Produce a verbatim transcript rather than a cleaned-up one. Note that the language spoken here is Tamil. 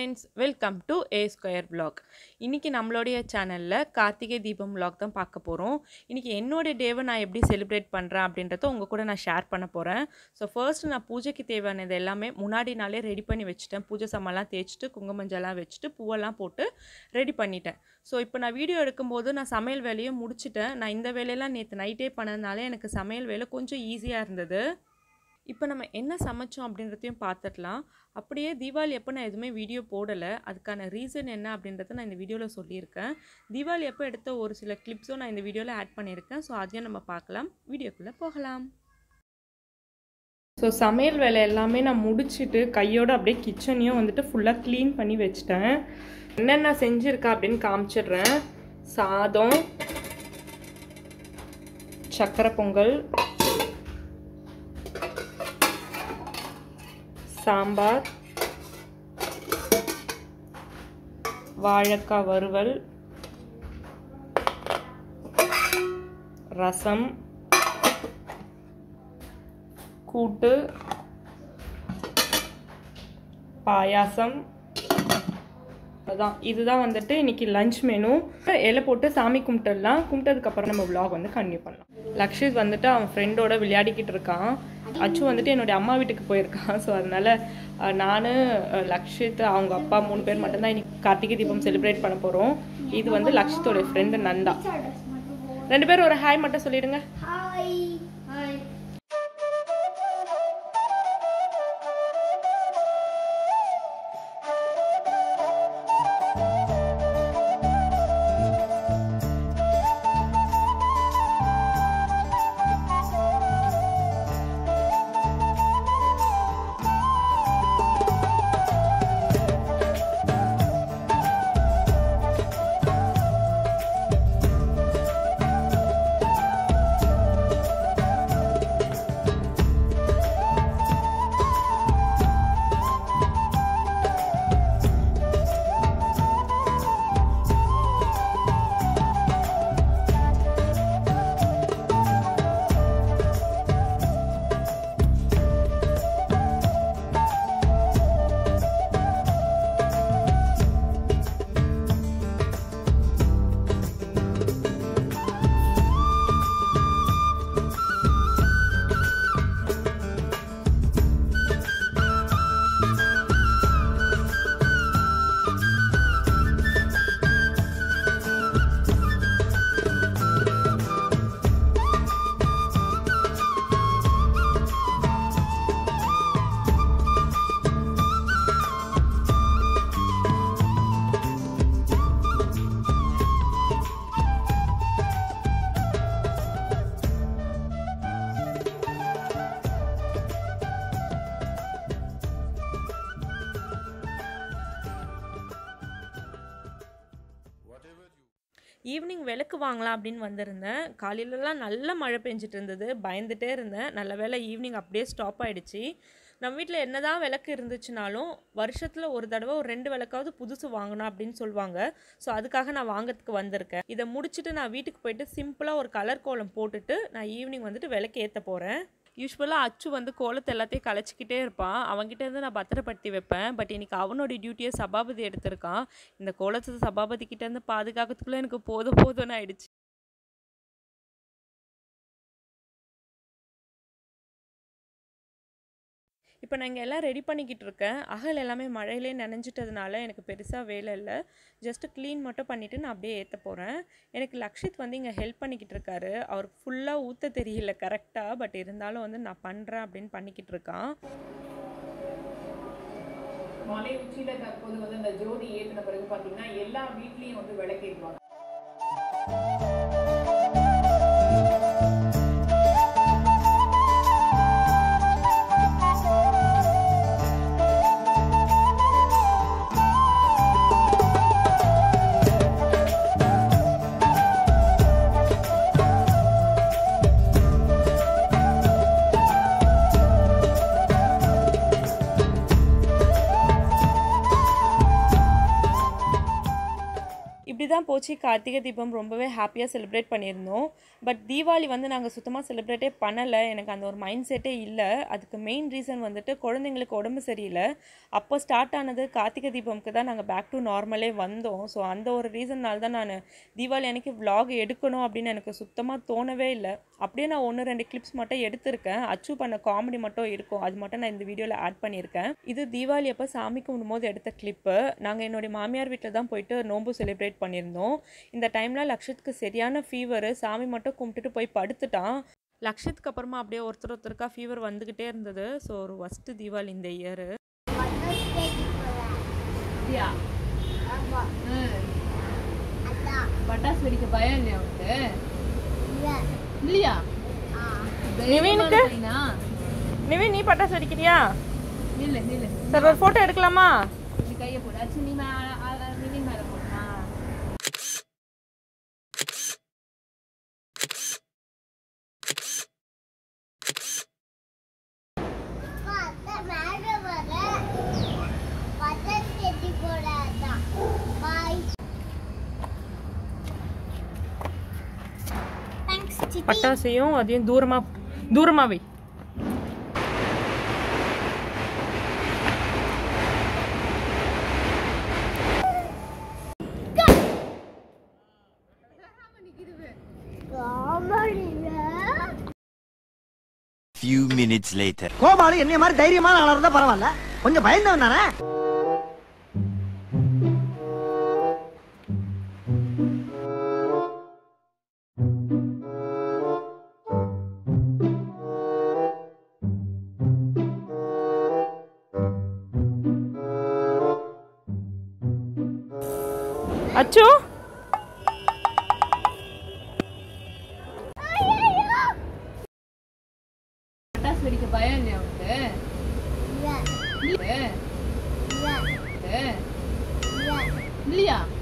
friends, welcome to A Square Vlog. இன்னைக்கு நம்மளுடைய சேனல்ல கார்த்திகை தீபம் vlog தான் பார்க்க போறோம். இன்னைக்கு என்னோட டேவை நான் எப்படி செலிப்ரேட் பண்றேன் அப்படின்றத உங்க கூட நான் ஷேர் பண்ண போறேன். சோ ஃபர்ஸ்ட் நான் பூஜைக்கு தேவையானது எல்லாமே முன்னாடி நாளே ரெடி பண்ணி வச்சிட்டேன். பூஜை சாமான்லாம் தேய்ச்சிட்டு குங்குமஞ்சலாம் வச்சிட்டு பூவெல்லாம் போட்டு ரெடி பண்ணிட்டேன். சோ இப்போ நான் வீடியோ எடுக்கும்போது நான் சமையல் வேலையை முடிச்சிட்டேன். நான் இந்த வேலையெல்லாம் நேத்து நைட்டே பண்ணதுனால எனக்கு சமையல் வேலை கொஞ்சம் ஈஸியா இருந்தது. இப்போ நம்ம என்ன சமைச்சோம் அப்படின்றதையும் பார்த்துடலாம். அப்படியே தீபாவளி அப்போ நான் எதுவுமே வீடியோ போடலை. அதுக்கான ரீசன் என்ன அப்படின்றத நான் இந்த வீடியோவில் சொல்லியிருக்கேன். தீபாவளி அப்போ எடுத்த ஒரு சில கிளிப்ஸும் நான் இந்த வீடியோவில் ஆட் பண்ணியிருக்கேன். ஸோ அதையும் நம்ம பார்க்கலாம். வீடியோக்குள்ளே போகலாம். ஸோ சமையல் வேலை எல்லாமே நான் முடிச்சுட்டு கையோடு அப்படியே கிச்சனையும் வந்துட்டு ஃபுல்லாக க்ளீன் பண்ணி வச்சிட்டேன். என்னென்ன செஞ்சுருக்கா அப்படின்னு காமிச்சிடுறேன். சாதம், சக்கரை பொங்கல், சாம்பார், வாழைக்காய் வறுவல், ரசம், கூட்டு, பாயாசம். அதான் இதுதான் வந்துட்டு இன்னைக்கு லஞ்ச் மெனு. இலை போட்டு சாமி கும்பிட்டுடலாம். கும்பிட்டதுக்கப்புறம் நம்ம vlog வந்து கண்டினியூ பண்ணலாம். லக்ஷித் வந்துட்டு அவன் ஃப்ரெண்டோட விளையாடிக்கிட்டு இருக்கான். அச்சு வந்துட்டு என்னுடைய அம்மா வீட்டுக்கு போயிருக்கான். ஸோ அதனால நான் லக்ஷித் அவங்க அப்பா மூணு பேர் மட்டும்தான் இன்னைக்கு கார்த்திகை தீபம் செலிப்ரேட் பண்ண போகிறோம். இது வந்து லக்ஷித்தோடைய ஃப்ரெண்டு நந்தா. ரெண்டு பேரும் ஒரு ஹாய் மட்டும் சொல்லிடுங்க. ஈவினிங் விளக்கு வாங்கலாம் அப்படின்னு வந்திருந்தேன். காலையிலலாம் நல்ல மழை பெஞ்சிட்டு இருந்தது. பயந்துட்டே இருந்தேன். நல்ல வேளை ஈவினிங் அப்படியே ஸ்டாப் ஆகிடுச்சு. நம்ம வீட்டில் என்ன தான் விளக்கு இருந்துச்சுனாலும் வருஷத்தில் ஒரு தடவை ஒரு ரெண்டு விளக்காவது புதுசு வாங்கணும் அப்படின்னு சொல்லுவாங்க. ஸோ அதுக்காக நான் வாங்கிறதுக்கு வந்திருக்கேன். இதை முடிச்சுட்டு நான் வீட்டுக்கு போயிட்டு சிம்பிளாக ஒரு கலர் கோலம் போட்டுட்டு நான் ஈவினிங் வந்துட்டு விளக்கு ஏற்ற போகிறேன். யூஸ்வலாக அச்சு வந்து கோலத்தை எல்லாத்தையும் கலைச்சிக்கிட்டே இருப்பான். அவங்ககிட்ட இருந்து நான் பத்திரப்படுத்தி வைப்பேன். பட் இன்னைக்கு அவனோட டியூட்டியை சபாபதி எடுத்திருக்கான். இந்த கோலத்தை சபாபதி கிட்ட இருந்து பாதுகாக்கிறதுக்குள்ளே எனக்கு போதும் போதும்னு ஆயிடுச்சு. இப்போ நான் இங்கே எல்லாம் ரெடி பண்ணிக்கிட்டு இருக்கேன். அகல் எல்லாமே மழையிலே நனைஞ்சிட்டதுனால எனக்கு பெருசாக வேலை இல்லை. ஜஸ்ட்டு க்ளீன் மட்டும் பண்ணிவிட்டு நான் அப்படியே ஏற்ற போகிறேன். எனக்கு லக்ஷித் வந்து இங்கே ஹெல்ப் பண்ணிக்கிட்டு இருக்காரு. அவருக்கு ஃபுல்லாக ஊற்ற தெரியல கரெக்டாக. பட் இருந்தாலும் வந்து நான் பண்ணுறேன் அப்படின்னு பண்ணிக்கிட்டு இருக்கான். மலை உச்சியில் தற்போது வந்து அந்த ஜோதி ஏற்றின பிறகு பார்த்தீங்கன்னா எல்லா வீட்லேயும் வந்து விளக்கேற்றுவாங்க. தான் போச்சு கார்த்திகை தீபம். ரொம்பவே ஹாப்பியாக செலிப்ரேட் பண்ணியிருந்தோம். பட் தீபாவளி வந்து நாங்கள் சுத்தமாக செலிப்ரேட்டே பண்ணலை. எனக்கு அந்த ஒரு மைண்ட் செட்டே இல்லை. அதுக்கு மெயின் ரீசன் வந்துட்டு குழந்தைங்களுக்கு உடம்பு சரியில்லை. அப்போ ஸ்டார்ட் ஆனது கார்த்திகை தீபம்க்கு தான் நாங்கள் பேக் டு நார்மலே வந்தோம். ஸோ அந்த ஒரு ரீசன்னால் தான் நான் தீபாவளி அன்றைக்கி vlog எடுக்கணும் அப்படின்னு எனக்கு சுத்தமாக தோணவே இல்லை. அப்படியே நான் ஒன்று ரெண்டு கிளிப்ஸ் மட்டும் எடுத்திருக்கேன். அச்சு பண்ண காமெடி மட்டும் இருக்கும், அது மட்டும் நான் இந்த வீடியோவில் ஆட் பண்ணியிருக்கேன். இது தீபாவளி அப்போ சாமி கும்பிடும்போது எடுத்த கிளிப்பு. நாங்கள் என்னுடைய மாமியார் வீட்டில் தான் போயிட்டு நோன்பு செலிப்ரேட் பண்ணியிருந்தோம். இந்த டைமில் லக்ஷத்துக்கு சரியான ஃபீவரு. சாமி மட்டும் கும்பிட்டுட்டு போய் படுத்துட்டான். லக்ஷத்துக்கு அப்புறமா அப்படியே ஒருத்தர் ஒருத்தருக்கா ஃபீவர் வந்துக்கிட்டே இருந்தது. ஸோ ஒரு ஃபஸ்ட்டு தீபாவளி இந்த இயரு. பட்டாசு வெடிக்க பயம் இல்லையா உனக்கு? இல்லையா? நிவினுக்கு நிவின் நீ பட்டாசு வெடிக்கிறியா? இல்ல இல்ல சார் ஒரு ஃபோட்டோ எடுக்கலாமா? நீ கையை போடு. அச்சு நீ நிவின் மேல போடுமா? பட்டாசையும் அதையும் தூரமா தூரமா வை. Few minutes later. கோபாலு என்னைய மாதிரி தைரியமான ஆளா இருந்தா பரவாயில்ல, கொஞ்சம் பயந்தவன் தானே. அச்சு பட்டாசு வெடிக்க பயம் இல்லையா உனக்கு? இல்லையா?